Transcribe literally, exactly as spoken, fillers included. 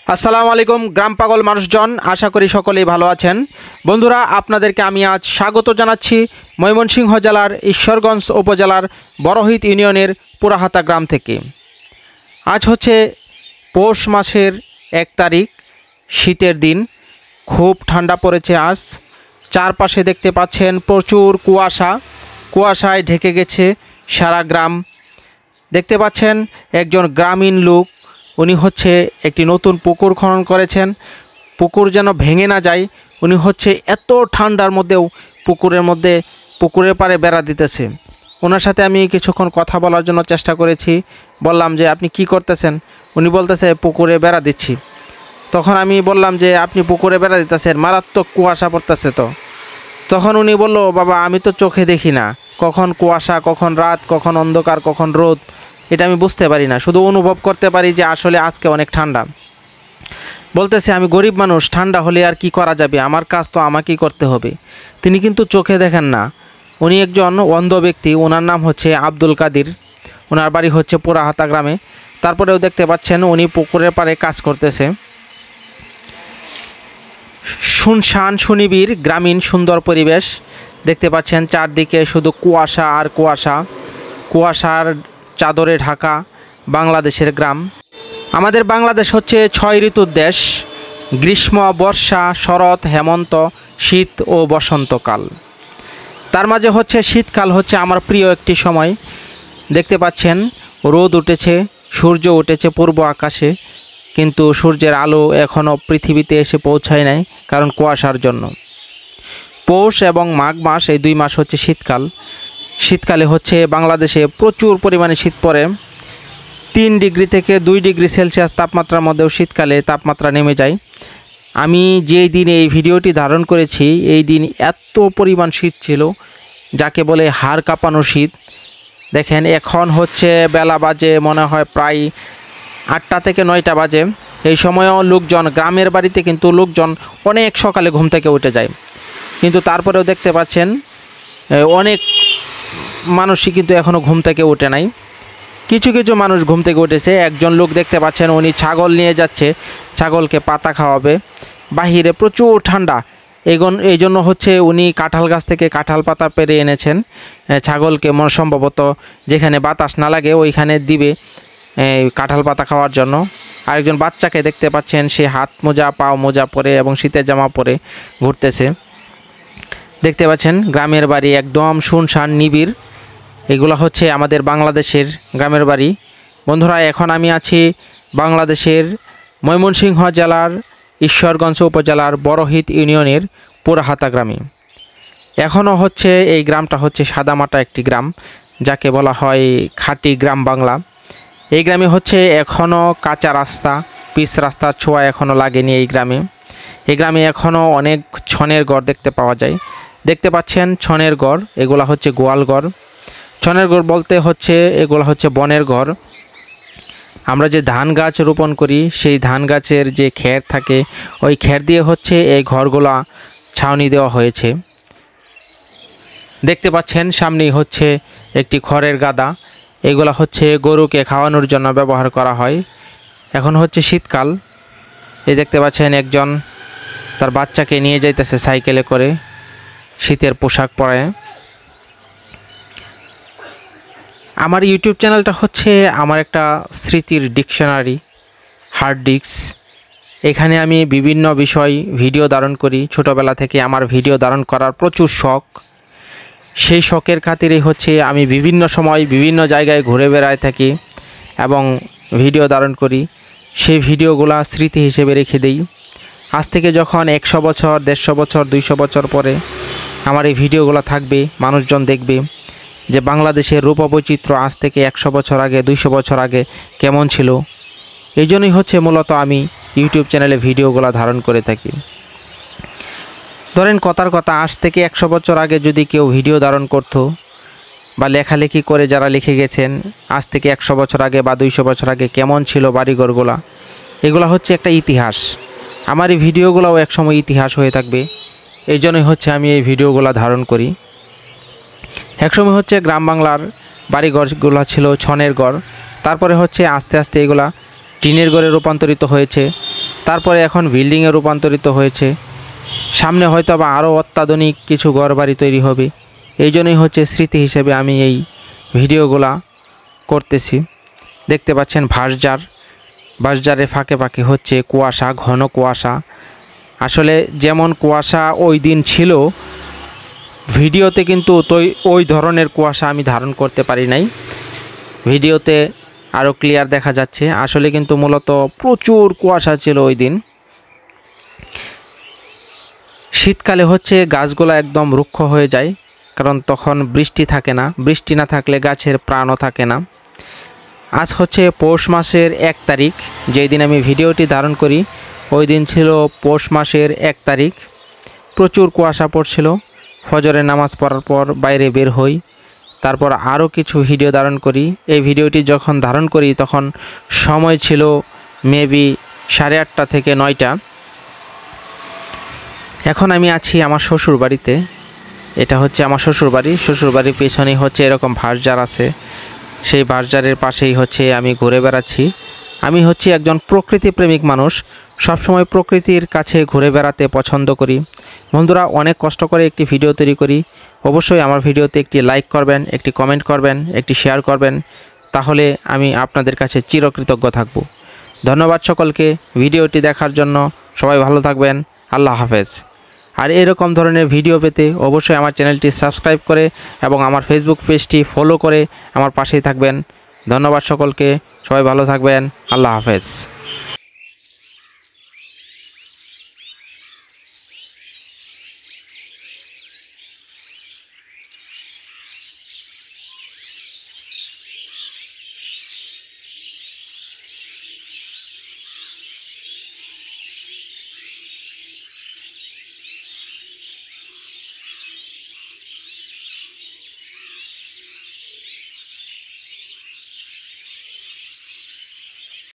আসসালামু আলাইকুম গ্রাম পাগল মানুষজন, আশা করি সকলেই ভালো আছেন। বন্ধুরা, আপনাদেরকে আমি আজ স্বাগত জানাচ্ছি ময়মনসিংহ জেলার ঈশ্বরগঞ্জ উপজেলার বড়হিত ইউনিয়নের পুরাহাতা গ্রাম থেকে। আজ হচ্ছে পৌষ মাসের এক তারিখ, শীতের দিন। খুব ঠান্ডা পড়েছে আজ। চারপাশে দেখতে পাচ্ছেন প্রচুর কুয়াশা, কুয়াশায় ঢেকে গেছে সারা গ্রাম। দেখতে পাচ্ছেন একজন গ্রামীণ লোক, উনি হচ্ছে একটি নতুন পুকুর খনন করেছেন। পুকুর যেন ভেঙে না যায়, উনি হচ্ছে এত ঠান্ডার মধ্যেও পুকুরের মধ্যে পুকুরের পাড়ে বেড়া দিতেছে। ওনার সাথে আমি কিছুক্ষণ কথা বলার জন্য চেষ্টা করেছি। বললাম যে আপনি কি করতেছেন? উনি বলতেছে পুকুরে বেড়া দিচ্ছি। তখন আমি বললাম যে আপনি পুকুরে বেড়া দিতেছেন, মারাত্মক কুয়াশা পড়তেছে তো। তখন উনি বলল, বাবা আমি তো চোখে দেখি না, কখন কুয়াশা, কখন রাত, কখন অন্ধকার, কখন রোদ, এটা আমি বুঝতে পারি না, শুধু অনুভব করতে পারি যে আসলে আজকে অনেক ঠান্ডা। বলতেছে আমি গরিব মানুষ, ঠান্ডা হলে আর কি করা যাবে, আমার কাজ তো আমাকেই করতে হবে। তিনি কিন্তু চোখে দেখেন না। উনি একজন অন্ধ ব্যক্তি। ওনার নাম হচ্ছে আব্দুল কাদির। ওনার বাড়ি হচ্ছে পুরাহাতা গ্রামে। তারপরেও দেখতে পাচ্ছেন উনি পুকুরের পাড়ে কাজ করতেছে। শুনশান সুনিবিড় গ্রামীণ সুন্দর পরিবেশ। দেখতে পাচ্ছেন চারদিকে শুধু কুয়াশা আর কুয়াশা, কুয়াশার চাদরে ঢাকা বাংলাদেশের গ্রাম। আমাদের বাংলাদেশ হচ্ছে ছয় ঋতুর দেশ: গ্রীষ্ম, বর্ষা, শরৎ, হেমন্ত, শীত ও বসন্তকাল। তার মাঝে হচ্ছে শীতকাল হচ্ছে আমার প্রিয় একটি সময়। দেখতে পাচ্ছেন রোদ উঠেছে, সূর্য উঠেছে পূর্ব আকাশে, কিন্তু সূর্যের আলো এখনও পৃথিবীতে এসে পৌঁছায় নাই, কারণ কুয়াশার জন্য। পৌষ এবং মাঘ মাস, এই দুই মাস হচ্ছে শীতকাল। শীতকালে হচ্ছে বাংলাদেশে প্রচুর পরিমাণে শীত পড়ে। তিন ডিগ্রি থেকে দুই ডিগ্রি সেলসিয়াস তাপমাত্রার মধ্যেও শীতকালে তাপমাত্রা নেমে যায়। আমি যেই দিন এই ভিডিওটি ধারণ করেছি, এই দিন এত পরিমাণ শীত ছিল, যাকে বলে হাড় কাঁপানো শীত। দেখেন এখন হচ্ছে বেলা বাজে মনে হয় প্রায় আটটা থেকে নয়টা বাজে। এই সময়ও লোকজন, গ্রামের বাড়িতে কিন্তু লোকজন অনেক সকালে ঘুম থেকে উঠে যায়, কিন্তু তারপরেও দেখতে পাচ্ছেন অনেক মানুষই কিন্তু এখনও ঘুম থেকে উঠে নাই। কিছু কিছু মানুষ ঘুম থেকে উঠেছে। একজন লোক দেখতে পাচ্ছেন উনি ছাগল নিয়ে যাচ্ছে, ছাগলকে পাতা খাওয়াবে। বাহিরে প্রচুর ঠান্ডা, এগন এই জন্য হচ্ছে উনি কাঁঠাল গাছ থেকে কাঁঠাল পাতা পেরে এনেছেন ছাগলকে, মনে সম্ভবত যেখানে বাতাস না লাগে ওইখানে দিবে কাঁঠাল পাতা খাওয়ার জন্য। আরেকজন বাচ্চাকে দেখতে পাচ্ছেন, সে হাত মোজা, পাও মোজা পরে এবং শীতের জামা পরে ঘুরতেছে। দেখতে পাচ্ছেন গ্রামের বাড়ি একদম শুনশান নিবিড়। এগুলো হচ্ছে আমাদের বাংলাদেশের গ্রামের বাড়ি। বন্ধুরা, এখন আমি আছি বাংলাদেশের ময়মনসিংহ জেলার ঈশ্বরগঞ্জ উপজেলার বড়হিত ইউনিয়নের পুরাহাতা গ্রামে। এখনও হচ্ছে এই গ্রামটা হচ্ছে সাদামাটা একটি গ্রাম, যাকে বলা হয় খাঁটি গ্রাম বাংলা। এই গ্রামে হচ্ছে এখনও কাঁচা রাস্তা, পিচ রাস্তার ছোঁয়া এখনও লাগেনি এই গ্রামে। এই গ্রামে এখনও অনেক ছনের ঘর দেখতে পাওয়া যায়। দেখতে পাচ্ছেন ছনের ঘর, এগুলা হচ্ছে গোয়াল ঘর। ছনের ঘর বলতে হচ্ছে এগুলো হচ্ছে বনের ঘর। আমরা যে ধান গাছ রোপণ করি, সেই ধান গাছের যে খের থাকে, ওই খের দিয়ে হচ্ছে এই ঘরগুলা ছাউনি দেওয়া হয়েছে। দেখতে পাচ্ছেন সামনেই হচ্ছে একটি খড়ের গাদা। এগুলা হচ্ছে গরুকে খাওয়ানোর জন্য ব্যবহার করা হয়। এখন হচ্ছে শীতকাল। এই দেখতে পাচ্ছেন একজন তার বাচ্চাকে নিয়ে যাইতেছে সাইকেলে করে, শীতের পোশাক পরে। আমার ইউটিউব চ্যানেলটা হচ্ছে আমার একটা স্মৃতির ডিকশনারি, হার্ড ডিস্ক। এখানে আমি বিভিন্ন বিষয় ভিডিও ধারণ করি। ছোটোবেলা থেকে আমার ভিডিও ধারণ করার প্রচুর শখ। সেই শখের খাতিরে হচ্ছে আমি বিভিন্ন সময় বিভিন্ন জায়গায় ঘুরে বেড়ায় থাকি এবং ভিডিও ধারণ করি। সেই ভিডিওগুলা স্মৃতি হিসেবে রেখে দিই। আজ থেকে যখন একশো বছর, দেড়শো বছর, দুইশো বছর পরে আমার এই ভিডিওগুলো থাকবে, মানুষজন দেখবে যে বাংলাদেশের রূপবৈচিত্র্য আজ থেকে একশো বছর আগে, দুইশো বছর আগে কেমন ছিল। এই জন্যই হচ্ছে মূলত আমি ইউটিউব চ্যানেলে ভিডিওগুলো ধারণ করে থাকি। ধরেন কথার কথা, আজ থেকে একশো বছর আগে যদি কেউ ভিডিও ধারণ করত বা লেখালেখি করে যারা লিখে গেছেন, আজ থেকে একশো বছর আগে বা দুইশো বছর আগে কেমন ছিল বাড়িঘরগুলা, এগুলো হচ্ছে একটা ইতিহাস। আমার এই ভিডিওগুলোও একসময় ইতিহাস হয়ে থাকবে। এই জন্যই হচ্ছে আমি এই ভিডিওগুলো ধারণ করি। একসময় হচ্ছে গ্রাম বাংলার বাড়িঘরগুলো ছিল ছনের ঘর, তারপরে হচ্ছে আস্তে আস্তে এগুলা টিনের ঘরে রূপান্তরিত হয়েছে। তারপরে এখন বিল্ডিংয়ে রূপান্তরিত হয়েছে। সামনে হয়তো বা আরও অত্যাধুনিক কিছু ঘরবাড়ি তৈরি হবে। এই জন্যই হচ্ছে স্মৃতি হিসেবে আমি এই ভিডিওগুলা করতেছি। দেখতে পাচ্ছেন বাঁশঝাড়, বাঁশঝাড়ের ফাঁকে ফাঁকে হচ্ছে কুয়াশা, ঘন কুয়াশা। আসলে যেমন কুয়াশা ওই দিন ছিল, ভিডিওতে কিন্তু তো ওই ধরনের কুয়াশা আমি ধারণ করতে পারি নাই। ভিডিওতে আরও ক্লিয়ার দেখা যাচ্ছে। আসলে কিন্তু মূলত প্রচুর কুয়াশা ছিল ওই দিন। শীতকালে হচ্ছে গাছগুলো একদম রুক্ষ হয়ে যায়, কারণ তখন বৃষ্টি থাকে না। বৃষ্টি না থাকলে গাছের প্রাণও থাকে না। আজ হচ্ছে পৌষ মাসের এক তারিখ, যেই দিন আমি ভিডিওটি ধারণ করি ওই দিন ছিল পৌষ মাসের এক তারিখ। প্রচুর কুয়াশা পড়ছিল। ফজরের নামাজ পড়ার পর বাইরে বের হই, তারপর আরও কিছু ভিডিও ধারণ করি। এই ভিডিওটি যখন ধারণ করি তখন সময় ছিল মেবি সাড়ে আটটা থেকে নয়টা। এখন আমি আছি আমার শ্বশুর বাড়িতে। এটা হচ্ছে আমার শ্বশুর বাড়ি। শ্বশুর বাড়ির পেছনেই হচ্ছে এরকম বাঁশঝাড় আছে। সেই বাঁশঝাড়ের পাশেই হচ্ছে আমি ঘুরে বেড়াচ্ছি। আমি হচ্ছে একজন প্রকৃতি প্রেমিক মানুষ, সবসময় প্রকৃতির কাছে ঘুরে বেড়াতে পছন্দ করি। বন্ধুরা, অনেক কষ্ট করে একটি ভিডিও তৈরি করি। অবশ্যই আমার ভিডিওতে একটি লাইক করবেন, একটি কমেন্ট করবেন, একটি শেয়ার করবেন, তাহলে আমি আপনাদের কাছে চিরকৃতজ্ঞ থাকব। ধন্যবাদ সকলকে ভিডিওটি দেখার জন্য। সবাই ভালো থাকবেন। আল্লাহ হাফেজ। আর এরকম ধরনের ভিডিও পেতে অবশ্যই আমার চ্যানেলটি সাবস্ক্রাইব করে এবং আমার ফেসবুক পেজটি ফলো করে আমার পাশেই থাকবেন। ধন্যবাদ সকলকে। সবাই ভালো থাকবেন। আল্লাহ হাফেজ।